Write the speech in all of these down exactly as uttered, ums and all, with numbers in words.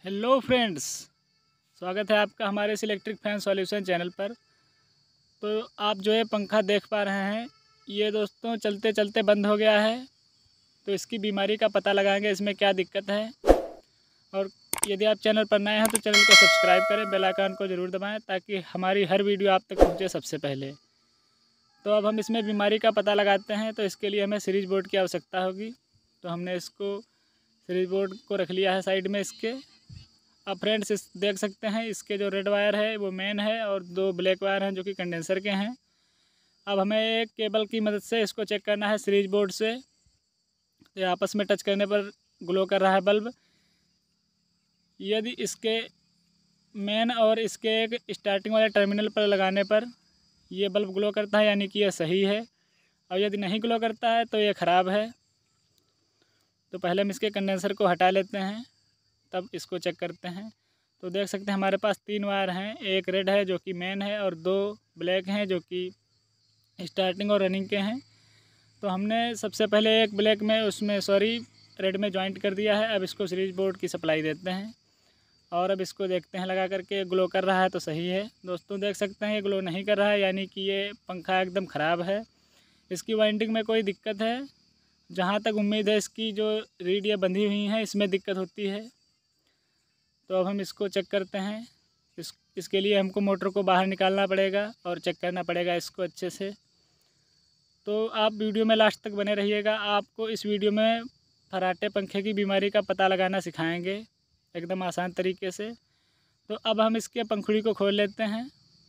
Hello friends, स्वागत है आपका हमारे इस इलेक्ट्रिक फैन सॉल्यूशन चैनल पर। तो आप जो है पंखा देख पा रहे हैं, ये दोस्तों चलते चलते बंद हो गया है। तो इसकी बीमारी का पता लगाएंगे, इसमें क्या दिक्कत है। और यदि आप चैनल पर नए हैं तो चैनल को सब्सक्राइब करें, बेल आइकन को ज़रूर दबाएं ताकि हमारी हर वीडियो आप तक पहुँचे सबसे पहले। तो अब हम इसमें बीमारी का पता लगाते हैं। तो इसके लिए हमें सीरीज बोर्ड की आवश्यकता होगी। तो हमने इसको सीरीज बोर्ड को रख लिया है साइड में इसके। अब फ्रेंड्स इस देख सकते हैं, इसके जो रेड वायर है वो मेन है और दो ब्लैक वायर हैं जो कि कंडेंसर के हैं। अब हमें एक केबल की मदद से इसको चेक करना है सीरीज बोर्ड से। ये आपस में टच करने पर ग्लो कर रहा है बल्ब। यदि इसके मेन और इसके एक स्टार्टिंग वाले टर्मिनल पर लगाने पर ये बल्ब ग्लो करता है, यानी कि यह सही है। और यदि नहीं ग्लो करता है तो ये ख़राब है। तो पहले हम इसके कंडेंसर को हटा लेते हैं, तब इसको चेक करते हैं। तो देख सकते हैं हमारे पास तीन वायर हैं, एक रेड है जो कि मेन है और दो ब्लैक हैं जो कि स्टार्टिंग और रनिंग के हैं। तो हमने सबसे पहले एक ब्लैक में उसमें सॉरी रेड में जॉइंट कर दिया है। अब इसको सीरीज बोर्ड की सप्लाई देते हैं और अब इसको देखते हैं लगा करके। ग्लो कर रहा है तो सही है। दोस्तों देख सकते हैं ये ग्लो नहीं कर रहा है, यानी कि ये पंखा एकदम ख़राब है। इसकी वाइंडिंग में कोई दिक्कत है। जहाँ तक उम्मीद है इसकी जो रीड ये बंधी हुई हैं इसमें दिक्कत होती है। तो अब हम इसको चेक करते हैं। इस इसके लिए हमको मोटर को बाहर निकालना पड़ेगा और चेक करना पड़ेगा इसको अच्छे से। तो आप वीडियो में लास्ट तक बने रहिएगा। आपको इस वीडियो में फराटे पंखे की बीमारी का पता लगाना सिखाएंगे एकदम आसान तरीके से। तो अब हम इसके पंखुड़ी को खोल लेते हैं।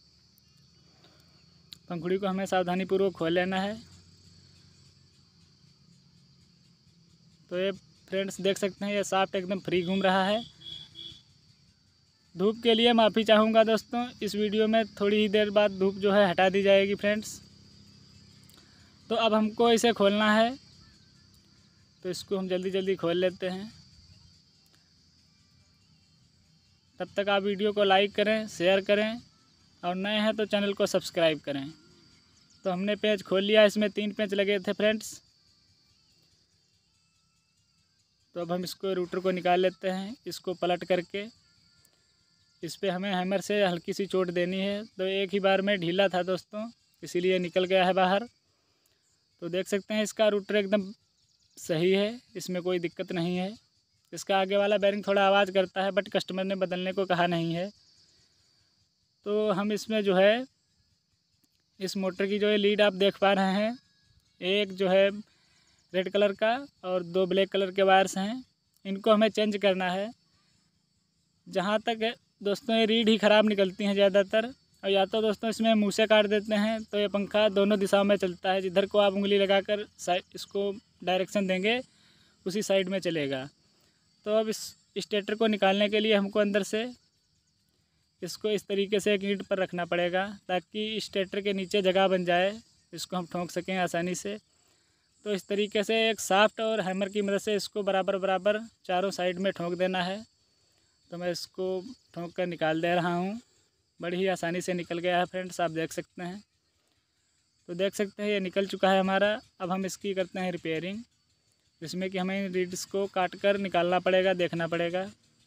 पंखुड़ी को हमें सावधानीपूर्वक खोल लेना है। तो ये फ्रेंड्स देख सकते हैं ये शाफ्ट एकदम फ्री घूम रहा है। धूप के लिए माफ़ी चाहूँगा दोस्तों, इस वीडियो में थोड़ी ही देर बाद धूप जो है हटा दी जाएगी फ्रेंड्स। तो अब हमको इसे खोलना है, तो इसको हम जल्दी जल्दी खोल लेते हैं। तब तक आप वीडियो को लाइक करें, शेयर करें और नए हैं तो चैनल को सब्सक्राइब करें। तो हमने पेंच खोल लिया, इसमें तीन पेंच लगे थे फ्रेंड्स। तो अब हम इसको रूटर को निकाल लेते हैं। इसको पलट करके इस पर हमें हैमर से हल्की सी चोट देनी है। तो एक ही बार में ढीला था दोस्तों, इसीलिए निकल गया है बाहर। तो देख सकते हैं इसका रूटर एकदम सही है, इसमें कोई दिक्कत नहीं है। इसका आगे वाला बैरिंग थोड़ा आवाज़ करता है, बट कस्टमर ने बदलने को कहा नहीं है। तो हम इसमें जो है इस मोटर की जो है लीड आप देख पा रहे हैं, एक जो है रेड कलर का और दो ब्लैक कलर के वायर्स हैं। इनको हमें चेंज करना है। जहाँ तक दोस्तों ये रीड ही ख़राब निकलती हैं ज़्यादातर, और या तो दोस्तों इसमें मुँह से काट देते हैं तो ये पंखा दोनों दिशाओं में चलता है। जिधर को आप उंगली लगाकर साइड इसको डायरेक्शन देंगे उसी साइड में चलेगा। तो अब इस स्टेटर को निकालने के लिए हमको अंदर से इसको इस तरीके से एक ईंट पर रखना पड़ेगा ताकि स्टेटर के नीचे जगह बन जाए, इसको हम ठोक सकें आसानी से। तो इस तरीके से एक साफ्ट और हैमर की मदद से इसको बराबर बराबर चारों साइड में ठोक देना है। तो मैं इसको ठोक कर निकाल दे रहा हूँ। बड़ी ही आसानी से निकल गया है फ्रेंड्स, आप देख सकते हैं। तो देख सकते हैं ये निकल चुका है हमारा। अब हम इसकी करते हैं रिपेयरिंग, जिसमें कि हमें रीड्स को काट कर निकालना पड़ेगा, देखना पड़ेगा।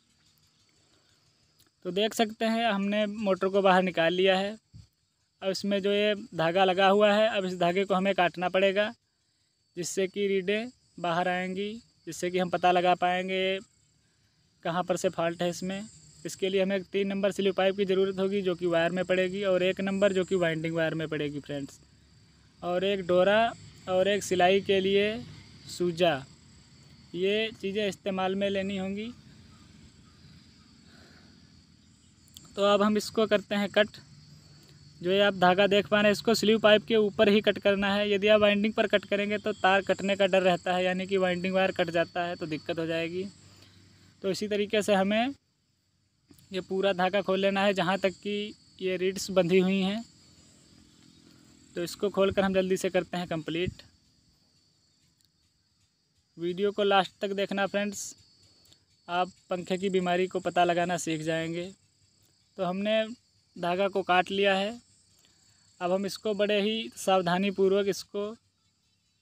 तो देख सकते हैं हमने मोटर को बाहर निकाल लिया है। अब इसमें जो ये धागा लगा हुआ है, अब इस धागे को हमें काटना पड़ेगा, जिससे कि रीडें बाहर आएंगी, जिससे कि हम पता लगा पाएंगे कहाँ पर से फॉल्ट है इसमें। इसके लिए हमें तीन नंबर स्लीव पाइप की ज़रूरत होगी जो कि वायर में पड़ेगी, और एक नंबर जो कि वाइंडिंग वायर में पड़ेगी फ्रेंड्स, और एक डोरा और एक सिलाई के लिए सूजा। ये चीज़ें इस्तेमाल में लेनी होंगी। तो अब हम इसको करते हैं कट। जो ये आप धागा देख पा रहे हैं, इसको स्लीव पाइप के ऊपर ही कट करना है। यदि आप वाइंडिंग पर कट करेंगे तो तार कटने का डर रहता है, यानी कि वाइंडिंग वायर कट जाता है तो दिक्कत हो जाएगी। तो इसी तरीके से हमें ये पूरा धागा खोल लेना है जहाँ तक कि ये रीड्स बंधी हुई हैं। तो इसको खोलकर हम जल्दी से करते हैं कंप्लीट। वीडियो को लास्ट तक देखना फ्रेंड्स, आप पंखे की बीमारी को पता लगाना सीख जाएंगे। तो हमने धागा को काट लिया है। अब हम इसको बड़े ही सावधानीपूर्वक इसको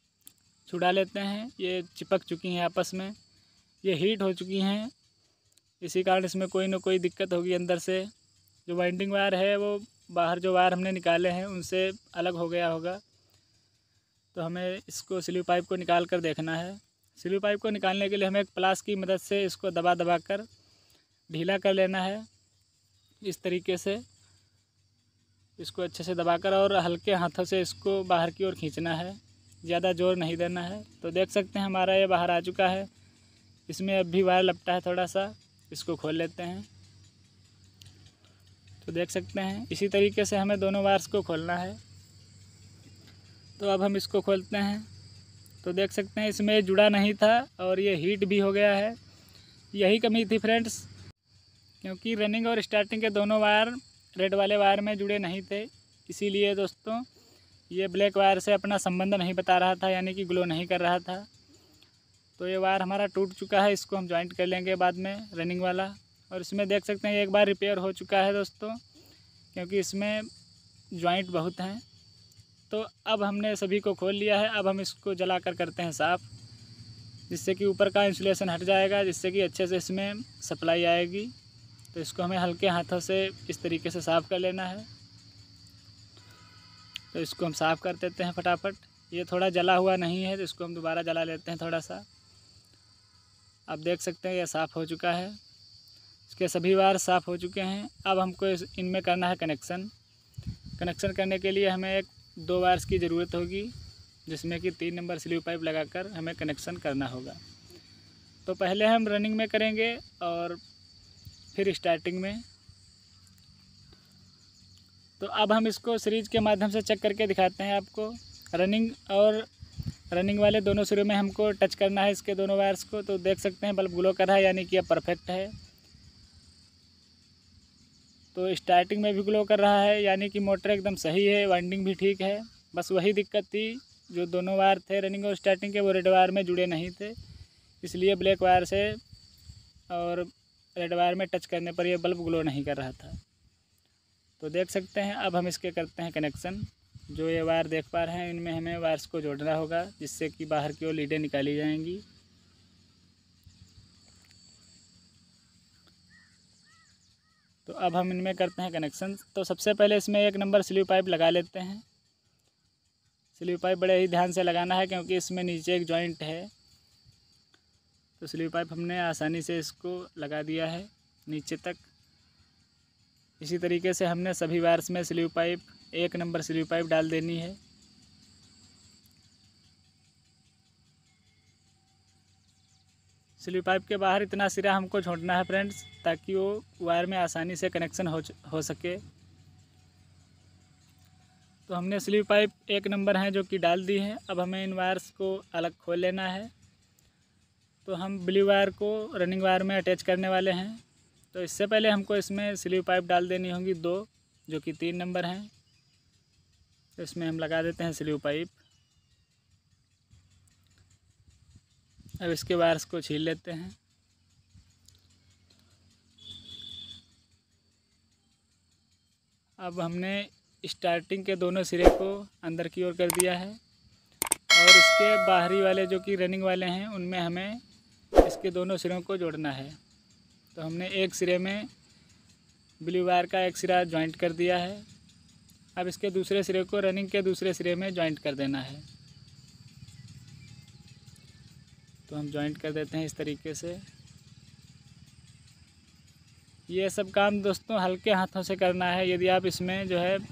छुड़ा लेते हैं। ये चिपक चुकी हैं आपस में, ये हीट हो चुकी हैं। इसी कारण इसमें कोई ना कोई दिक्कत होगी। अंदर से जो वाइंडिंग वायर है वो बाहर जो वायर हमने निकाले हैं उनसे अलग हो गया होगा। तो हमें इसको स्लीव पाइप को निकाल कर देखना है। स्लीव पाइप को निकालने के लिए हमें एक प्लास की मदद से इसको दबा दबा कर ढीला कर लेना है। इस तरीके से इसको अच्छे से दबाकर और हल्के हाथों से इसको बाहर की ओर खींचना है, ज़्यादा जोर नहीं देना है। तो देख सकते हैं हमारा ये बाहर आ चुका है। इसमें अब भी वायर लपटा है थोड़ा सा, इसको खोल लेते हैं। तो देख सकते हैं इसी तरीके से हमें दोनों वायर्स को खोलना है। तो अब हम इसको खोलते हैं। तो देख सकते हैं इसमें जुड़ा नहीं था और ये हीट भी हो गया है। यही कमी थी फ्रेंड्स, क्योंकि रनिंग और स्टार्टिंग के दोनों वायर रेड वाले वायर में जुड़े नहीं थे। इसीलिए दोस्तों ये ब्लैक वायर से अपना संबंध नहीं बता रहा था, यानी कि ग्लो नहीं कर रहा था। तो ये वायर हमारा टूट चुका है, इसको हम जॉइंट कर लेंगे बाद में, रनिंग वाला। और इसमें देख सकते हैं एक बार रिपेयर हो चुका है दोस्तों, क्योंकि इसमें जॉइंट बहुत हैं। तो अब हमने सभी को खोल लिया है। अब हम इसको जला कर करते हैं साफ़, जिससे कि ऊपर का इंसुलेशन हट जाएगा, जिससे कि अच्छे से इसमें सप्लाई आएगी। तो इसको हमें हल्के हाथों से इस तरीके से साफ़ कर लेना है। तो इसको हम साफ़ कर देते हैं फटाफट। ये थोड़ा जला हुआ नहीं है तो इसको हम दोबारा जला लेते हैं थोड़ा सा। आप देख सकते हैं ये साफ़ हो चुका है। इसके सभी वायर साफ़ हो चुके हैं। अब हमको इनमें करना है कनेक्शन। कनेक्शन करने के लिए हमें एक दो वायर्स की ज़रूरत होगी, जिसमें कि तीन नंबर स्लीव पाइप लगाकर हमें कनेक्शन करना होगा। तो पहले हम रनिंग में करेंगे और फिर स्टार्टिंग में। तो अब हम इसको सीरीज के माध्यम से चेक करके दिखाते हैं आपको। रनिंग और रनिंग वाले दोनों सिरों में हमको टच करना है इसके दोनों वायर्स को। तो देख सकते हैं बल्ब ग्लो कर रहा है, यानी कि अब परफेक्ट है। तो स्टार्टिंग में भी ग्लो कर रहा है, यानी कि मोटर एकदम सही है, वाइंडिंग भी ठीक है। बस वही दिक्कत थी, जो दोनों वायर थे रनिंग और स्टार्टिंग के, वो रेड वायर में जुड़े नहीं थे। इसलिए ब्लैक वायर से और रेड वायर में टच करने पर यह बल्ब ग्लो नहीं कर रहा था। तो देख सकते हैं अब हम इसके करते हैं कनेक्शन। जो ये वायर देख पा रहे हैं इनमें हमें वायर्स को जोड़ना होगा, जिससे कि बाहर की ओर लीडें निकाली जाएंगी। तो अब हम इनमें करते हैं कनेक्शन। तो सबसे पहले इसमें एक नंबर स्लीव पाइप लगा लेते हैं। स्लीव पाइप बड़े ही ध्यान से लगाना है, क्योंकि इसमें नीचे एक जॉइंट है। तो स्लीव पाइप हमने आसानी से इसको लगा दिया है नीचे तक। इसी तरीके से हमने सभी वायर्स में स्लीव पाइप, एक नंबर स्लीव पाइप डाल देनी है। स्लीव पाइप के बाहर इतना सिरा हमको छोड़ना है फ्रेंड्स, ताकि वो वायर में आसानी से कनेक्शन हो हो सके। तो हमने स्लीव पाइप एक नंबर हैं जो कि डाल दी है। अब हमें इन वायर्स को अलग खोल लेना है। तो हम ब्लू वायर को रनिंग वायर में अटैच करने वाले हैं। तो इससे पहले हमको इसमें स्लीव पाइप डाल देनी होंगी दो, जो कि तीन नंबर हैं। तो इसमें हम लगा देते हैं स्लीव पाइप। अब इसके वायर्स को छील लेते हैं। अब हमने स्टार्टिंग के दोनों सिरे को अंदर की ओर कर दिया है, और इसके बाहरी वाले जो कि रनिंग वाले हैं उनमें हमें इसके दोनों सिरों को जोड़ना है। तो हमने एक सिरे में ब्लू वायर का एक सिरा जॉइंट कर दिया है। अब इसके दूसरे सिरे को रनिंग के दूसरे सिरे में जॉइंट कर देना है। तो हम जॉइंट कर देते हैं इस तरीके से। ये सब काम दोस्तों हल्के हाथों से करना है। यदि आप इसमें जो है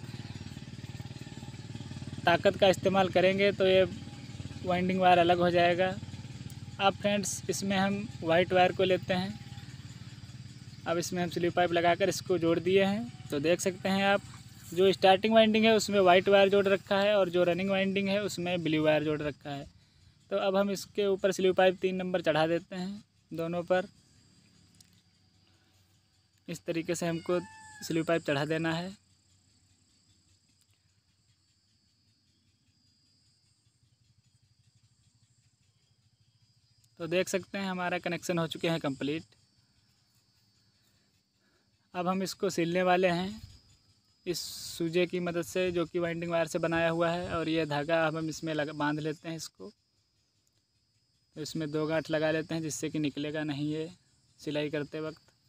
ताकत का इस्तेमाल करेंगे तो ये वाइंडिंग वायर अलग हो जाएगा। अब फ्रेंड्स इसमें हम वाइट वायर को लेते हैं। अब इसमें हम स्लीव पाइप लगाकर इसको जोड़ दिए हैं। तो देख सकते हैं आप, जो स्टार्टिंग वाइंडिंग है उसमें वाइट वायर जोड़ रखा है, और जो रनिंग वाइंडिंग है उसमें ब्लू वायर जोड़ रखा है। तो अब हम इसके ऊपर स्लीव पाइप तीन नंबर चढ़ा देते हैं दोनों पर। इस तरीके से हमको स्लीव पाइप चढ़ा देना है। तो देख सकते हैं हमारा कनेक्शन हो चुके हैं कंप्लीट। अब हम इसको सिलने वाले हैं इस सूजे की मदद से, जो कि वाइंडिंग वायर से बनाया हुआ है। और ये धागा अब हम इसमें लगा बांध लेते हैं इसको। तो इसमें दो गांठ लगा लेते हैं, जिससे कि निकलेगा नहीं ये सिलाई करते वक्त।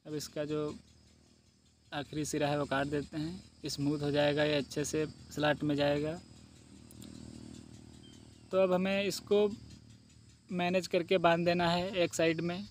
अब इसका जो आखिरी सिरा है वो काट देते हैं, स्मूथ हो जाएगा, ये अच्छे से स्लॉट में जाएगा। तो अब हमें इसको मैनेज करके बांध देना है एक साइड में,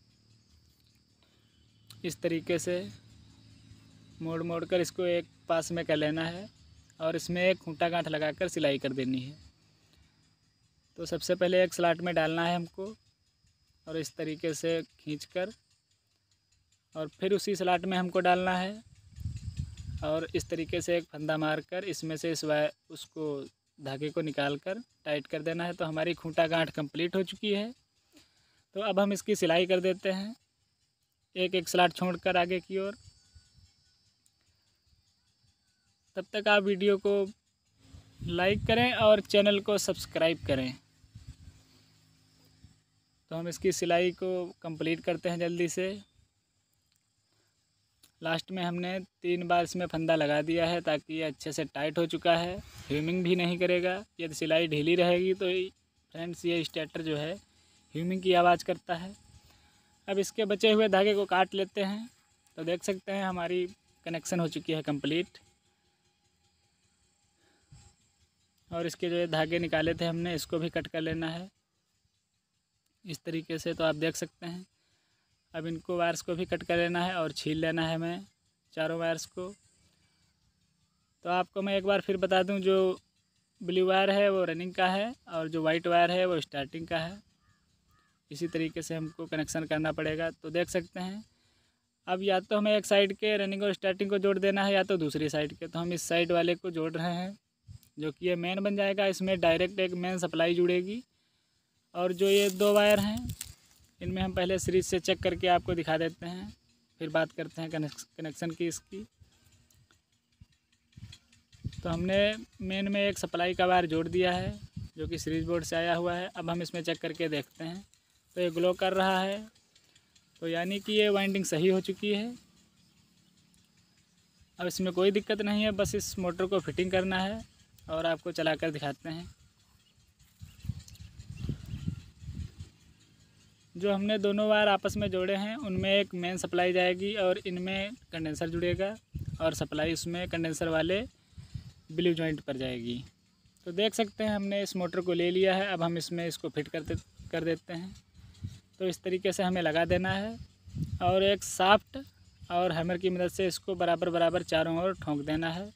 इस तरीके से मोड़ मोड़ कर इसको एक पास में कर लेना है और इसमें एक खूंटा गांठ लगाकर सिलाई कर देनी है। तो सबसे पहले एक स्लॉट में डालना है हमको और इस तरीके से खींचकर, और फिर उसी स्लॉट में हमको डालना है और इस तरीके से एक फंदा मारकर इसमें से इस वायर उसको धागे को निकाल कर टाइट कर देना है। तो हमारी खूंटा गांठ कंप्लीट हो चुकी है। तो अब हम इसकी सिलाई कर देते हैं, एक एक स्लॉट छोड़कर आगे की ओर। तब तक आप वीडियो को लाइक करें और चैनल को सब्सक्राइब करें। तो हम इसकी सिलाई को कंप्लीट करते हैं जल्दी से। लास्ट में हमने तीन बार इसमें फंदा लगा दिया है ताकि ये अच्छे से टाइट हो चुका है, ह्यूमिंग भी नहीं करेगा। यदि सिलाई ढीली रहेगी तो फ्रेंड्स ये स्टार्टर जो है ह्यूमिंग की आवाज़ करता है। अब इसके बचे हुए धागे को काट लेते हैं। तो देख सकते हैं हमारी कनेक्शन हो चुकी है कंप्लीट। और इसके जो ये धागे निकाले थे हमने, इसको भी कट कर लेना है इस तरीके से। तो आप देख सकते हैं अब इनको वायर्स को भी कट कर लेना है और छील लेना है हमें चारों वायर्स को। तो आपको मैं एक बार फिर बता दूं, जो ब्लू वायर है वो रनिंग का है और जो वाइट वायर है वो स्टार्टिंग का है। इसी तरीके से हमको कनेक्शन करना पड़ेगा। तो देख सकते हैं अब या तो हमें एक साइड के रनिंग और स्टार्टिंग को जोड़ देना है या तो दूसरी साइड के। तो हम इस साइड वाले को जोड़ रहे हैं जो कि ये मेन बन जाएगा। इसमें डायरेक्ट एक मेन सप्लाई जुड़ेगी और जो ये दो वायर हैं इनमें हम पहले सीरीज से चेक करके आपको दिखा देते हैं, फिर बात करते हैं कनेक्शन की इसकी। तो हमने मेन में एक सप्लाई का वायर जोड़ दिया है जो कि सीरीज बोर्ड से आया हुआ है। अब हम इसमें चेक करके देखते हैं तो ये ग्लो कर रहा है, तो यानी कि ये वाइंडिंग सही हो चुकी है। अब इसमें कोई दिक्कत नहीं है, बस इस मोटर को फिटिंग करना है और आपको चलाकर दिखाते हैं। जो हमने दोनों वायर आपस में जोड़े हैं उनमें एक मेन सप्लाई जाएगी और इनमें कंडेंसर जुड़ेगा और सप्लाई उसमें कंडेंसर वाले ब्लू जॉइंट पर जाएगी। तो देख सकते हैं हमने इस मोटर को ले लिया है। अब हम इसमें इसको फिट करते कर देते हैं। तो इस तरीके से हमें लगा देना है और एक शाफ्ट और हैमर की मदद से इसको बराबर बराबर चारों ओर ठोंक देना है।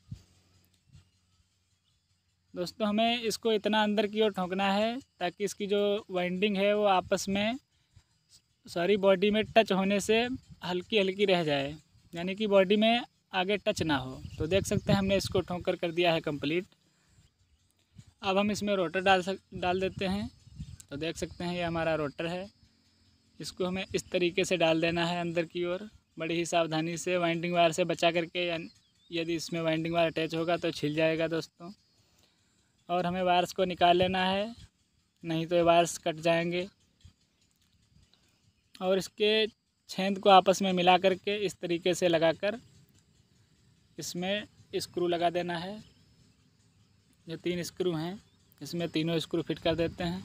दोस्तों हमें इसको इतना अंदर की ओर ठोंकना है ताकि इसकी जो वाइंडिंग है वो आपस में सारी बॉडी में टच होने से हल्की हल्की रह जाए, यानी कि बॉडी में आगे टच ना हो। तो देख सकते हैं हमने इसको ठोंक कर कर दिया है कंप्लीट। अब हम इसमें रोटर डाल सक डाल देते हैं। तो देख सकते हैं ये हमारा रोटर है, इसको हमें इस तरीके से डाल देना है अंदर की ओर, बड़ी ही सावधानी से वाइंडिंग वायर से बचा करके। यदि इसमें वाइंडिंग वायर अटैच होगा तो छिल जाएगा दोस्तों। और हमें वायर्स को निकाल लेना है, नहीं तो ये वायर्स कट जाएंगे। और इसके छेद को आपस में मिला करके इस तरीके से लगाकर इसमें स्क्रू लगा देना है। ये तीन स्क्रू हैं, इसमें तीनों स्क्रू फिट कर देते हैं।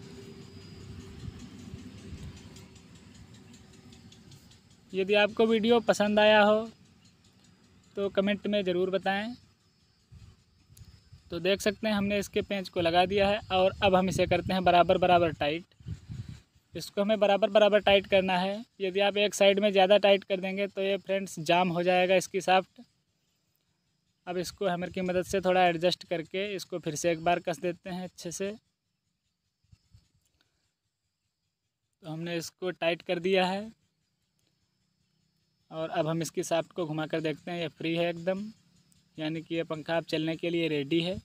यदि आपको वीडियो पसंद आया हो तो कमेंट में ज़रूर बताएं। तो देख सकते हैं हमने इसके पेंच को लगा दिया है और अब हम इसे करते हैं बराबर बराबर टाइट। इसको हमें बराबर बराबर टाइट करना है। यदि आप एक साइड में ज़्यादा टाइट कर देंगे तो ये फ्रेंड्स जाम हो जाएगा इसकी शाफ्ट। अब इसको हैमर की मदद से थोड़ा एडजस्ट करके इसको फिर से एक बार कस देते हैं अच्छे से। तो हमने इसको टाइट कर दिया है और अब हम इसकी शाफ्ट को घुमा कर देखते हैं। ये फ्री है एकदम, यानी कि ये पंखा अब चलने के लिए रेडी है।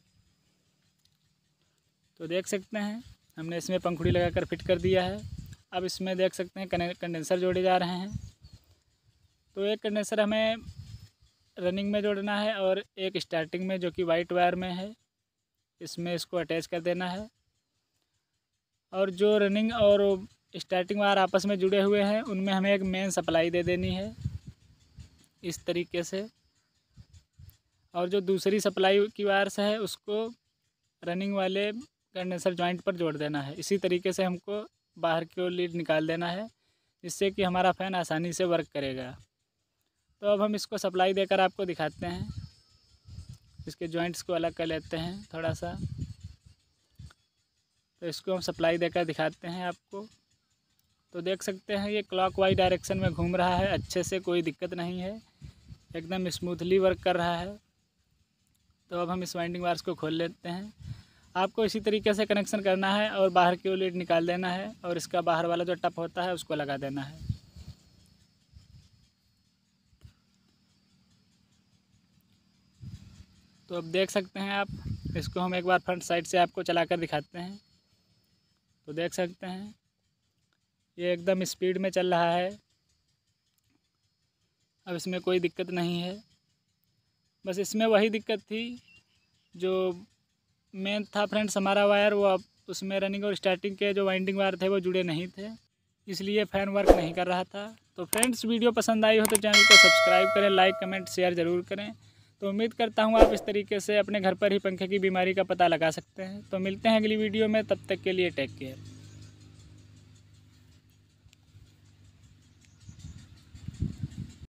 तो देख सकते हैं हमने इसमें पंखुड़ी लगाकर फिट कर दिया है। अब इसमें देख सकते हैं कंडेंसर जोड़े जा रहे हैं। तो एक कंडेंसर हमें रनिंग में जोड़ना है और एक स्टार्टिंग में जो कि वाइट वायर में है, इसमें इसको अटैच कर देना है। और जो रनिंग और स्टार्टिंग वायर आपस में जुड़े हुए हैं उनमें हमें एक मेन सप्लाई दे देनी है इस तरीके से। और जो दूसरी सप्लाई की वायर्स है उसको रनिंग वाले कंडेंसर जॉइंट पर जोड़ देना है। इसी तरीके से हमको बाहर की ओर लीड निकाल देना है जिससे कि हमारा फ़ैन आसानी से वर्क करेगा। तो अब हम इसको सप्लाई देकर आपको दिखाते हैं। इसके जॉइंट्स को अलग कर लेते हैं थोड़ा सा। तो इसको हम सप्लाई देकर दिखाते हैं आपको। तो देख सकते हैं ये क्लॉकवाइज डायरेक्शन में घूम रहा है अच्छे से, कोई दिक्कत नहीं है, एकदम स्मूथली वर्क कर रहा है। तो अब हम इस वाइंडिंग वायर्स को खोल लेते हैं। आपको इसी तरीके से कनेक्शन करना है और बाहर की लीड निकाल देना है और इसका बाहर वाला जो टप होता है उसको लगा देना है। तो अब देख सकते हैं आप, इसको हम एक बार फ्रंट साइड से आपको चलाकर दिखाते हैं। तो देख सकते हैं ये एकदम स्पीड में चल रहा है। अब इसमें कोई दिक्कत नहीं है। बस इसमें वही दिक्कत थी जो मेन था फ्रेंड्स हमारा वायर, वो अब उसमें रनिंग और स्टार्टिंग के जो वाइंडिंग वायर थे वो जुड़े नहीं थे, इसलिए फ़ैन वर्क नहीं कर रहा था। तो फ्रेंड्स वीडियो पसंद आई हो तो चैनल को सब्सक्राइब करें, लाइक कमेंट शेयर ज़रूर करें। तो उम्मीद करता हूँ आप इस तरीके से अपने घर पर ही पंखे की बीमारी का पता लगा सकते हैं। तो मिलते हैं अगली वीडियो में, तब तक के लिए टेक केयर।